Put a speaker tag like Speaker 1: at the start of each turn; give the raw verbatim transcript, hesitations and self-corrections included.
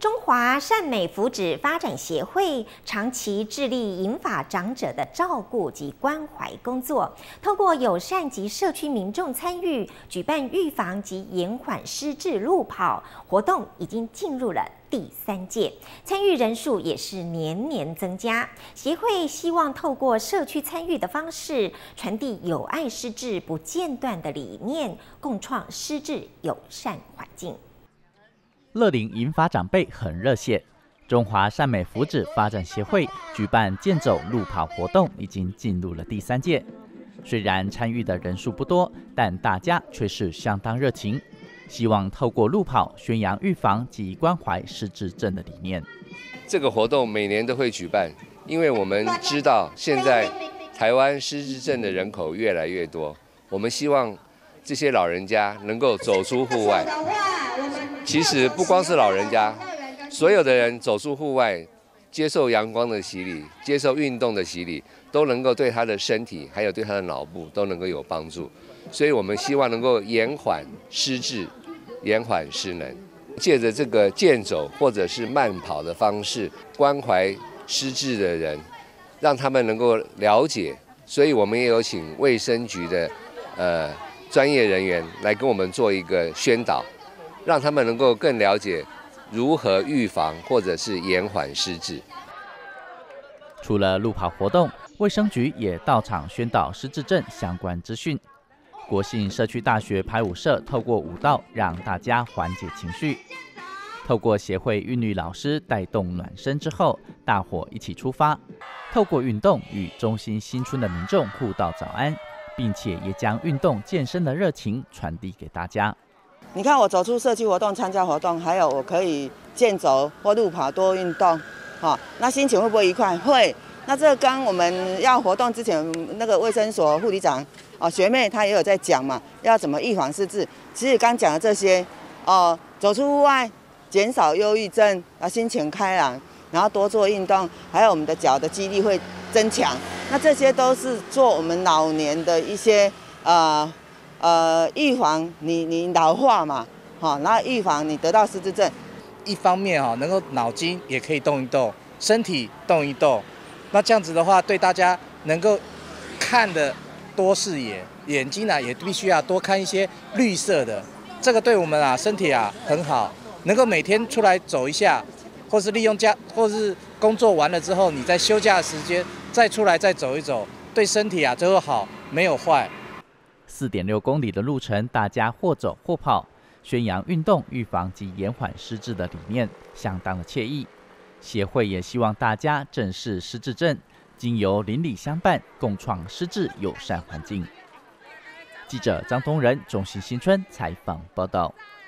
Speaker 1: 中华善美福祉发展协会长期致力银发长者的照顾及关怀工作，透过友善及社区民众参与，举办预防及延缓失智路跑活动，已经进入了第三届，参与人数也是年年增加。协会希望透过社区参与的方式，传递友爱失智不间断的理念，共创失智友善环境。
Speaker 2: 乐龄银发长辈很热血，中华善美福祉发展协会举办健走路跑活动，已经进入了第三届。虽然参与的人数不多，但大家却是相当热情，希望透过路跑宣扬预防及关怀失智症的理念。
Speaker 3: 这个活动每年都会举办，因为我们知道现在台湾失智症的人口越来越多，我们希望这些老人家能够走出户外。其实不光是老人家，所有的人走出户外，接受阳光的洗礼，接受运动的洗礼，都能够对他的身体还有对他的脑部都能够有帮助。所以我们希望能够延缓失智，延缓失能，借着这个健走或者是慢跑的方式，关怀失智的人，让他们能够了解。所以我们也有请卫生局的呃专业人员来跟我们做一个宣导，让他们能够更了解如何预防或者是延缓失智。
Speaker 2: 除了路跑活动，卫生局也到场宣导失智症相关资讯。国信社区大学排舞社透过舞蹈让大家缓解情绪，透过协会韵律老师带动暖身之后，大伙一起出发，透过运动与中心新村的民众互道早安，并且也将运动健身的热情传递给大家。
Speaker 4: 你看我走出社区活动参加活动，还有我可以健走或路跑多运动，哦，那心情会不会愉快？会。那这个刚我们要活动之前，那个卫生所护理长哦学妹她也有在讲嘛，要怎么预防失智。其实刚讲的这些哦，走出户外，减少忧郁症，啊心情开朗，然后多做运动，还有我们的脚的肌力会增强。那这些都是做我们老年的一些呃。呃，预防你你老化嘛，好，然后预防你得到失智症。
Speaker 5: 一方面哈，能够脑筋也可以动一动，身体动一动，那这样子的话，对大家能够看的多视野，眼睛啊也必须要多看一些绿色的，这个对我们啊身体啊很好，能够每天出来走一下，或是利用假，或是工作完了之后，你在休假的时间再出来再走一走，对身体啊都好，没有坏。
Speaker 2: 四点六公里的路程，大家或走或跑，宣扬运动预防及延缓失智的理念，相当的惬意。协会也希望大家正视失智症，经由邻里相伴，共创失智友善环境。记者张东仁，中信新村采访报道。